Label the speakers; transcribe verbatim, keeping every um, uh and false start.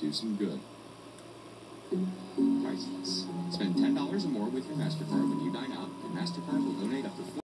Speaker 1: do some good. Priceless. Spend ten dollars or more with your MasterCard when you dine out, and MasterCard will donate up to